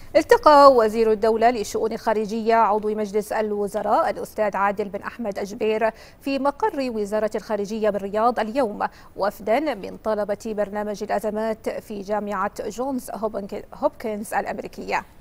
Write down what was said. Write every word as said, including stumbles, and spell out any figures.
التقى وزير الدولة للشؤون الخارجية عضو مجلس الوزراء الأستاذ عادل بن أحمد أجبير في مقر وزارة الخارجية بالرياض اليوم وفدا من طلبة برنامج الأزمات في جامعة جونز هوبكنز الأمريكية.